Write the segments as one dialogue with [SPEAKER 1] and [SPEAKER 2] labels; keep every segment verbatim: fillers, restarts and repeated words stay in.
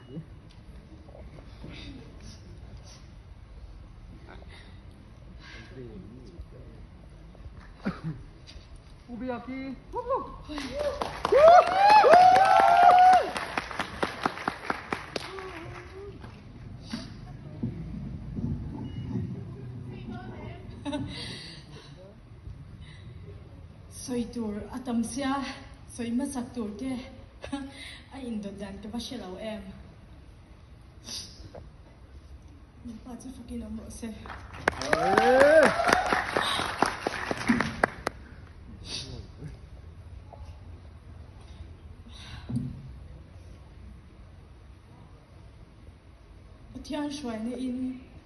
[SPEAKER 1] Ubi aqui.
[SPEAKER 2] Soi tur atam sia soi masak tur te a indo dan ke bashilau em ni pa chu fakin amo se Tian shuai ne in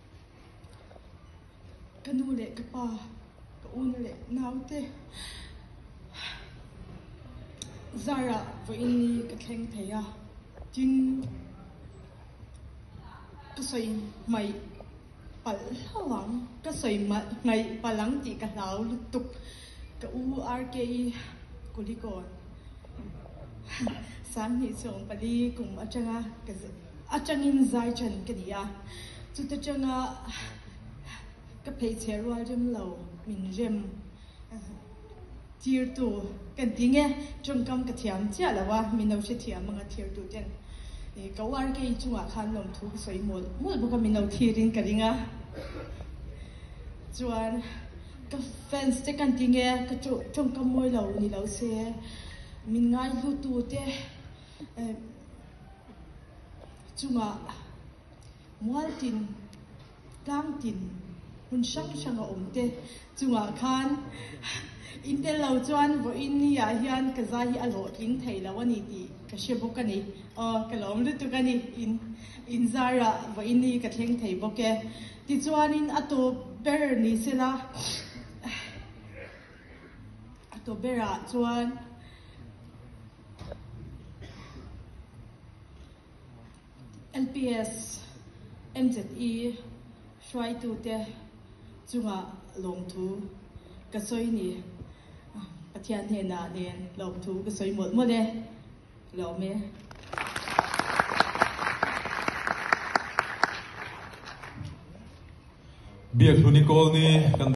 [SPEAKER 2] kanu le ka pa ka un le nau te Zara vo inni ka thleng theya tin ka soi mai pal hawang ka soi ma ngai palang ti ka lau lutuk ka u rk kulikon san ni song pali kum achanga ka achangin zai chan ka dia chu ta changa ka phei cherwal jam lo min rem tier tu kan tinge trong kam ka thiam cha lawa minau se thiam manga tier tu ten e kawar ke chunga khan lom thu soi mol mol bu ka minau thirin ka ringa chuan ka fans te kan tinge ka trong kam moi lo ni lo se min ngai lu tu te chunga mual tin tang tin hun sang sang a om te chunga khan Intel lau chuan vo in ni ya hian ka za hi alo tling thei law ani ti ka shebok ani o ka lom lu tu kani in in zara vo in ni ka thleng thei boke ti chuan in ato ber ni sela ato bera chuan L P S M Z E shwai tu te chunga long thu ka soi ni Pathian he na nen lom thu ka soi mot mo le lo me
[SPEAKER 3] biak lunikol ni